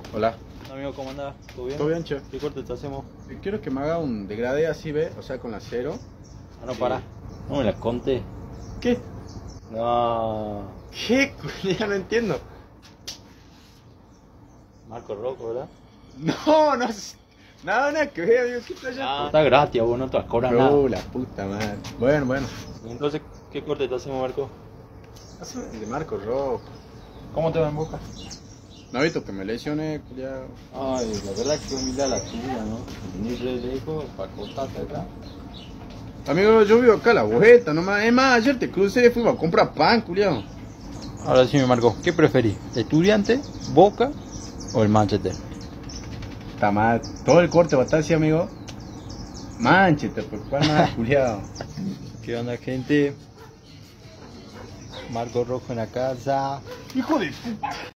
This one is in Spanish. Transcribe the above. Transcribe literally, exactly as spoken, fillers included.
Hola. Amigo, ¿cómo andás? ¿Todo bien? ¿Todo bien, che? ¿Qué corte te hacemos? Quiero que me haga un degradé así, ¿ve? O sea, con la cero. Ah, no, Sí. pará. No me la conté. ¿Qué? No. ¿Qué? Ya no entiendo. Marco Rocco, ¿verdad? No, no. es- Nada, nada que ver, amigo. ¿Qué está Ah, allá? está gratis, vos no te vas a cobrar nada. No, la puta madre. Bueno, bueno. Entonces, ¿qué corte te hacemos, Marco? Hazme el de Marco Rock. ¿Cómo te va en boca? No, visto que me lesioné, culiao. Ay, la verdad que humildad la tuya, ¿no? Venir re lejos para cortarte acá. Amigo, yo vivo acá a la vuelta, nomás. Es más, ayer te crucé, fuimos a comprar pan, culiao. Ahora sí, Marco, ¿qué preferís? ¿Estudiante, Boca o el Manchester? Está mal. Todo el corte va a estar así, amigo. Manchester, pues, ¿cuál más, culiao? ¿Qué onda, gente? Marco Rojo en la casa. Hijo de puta.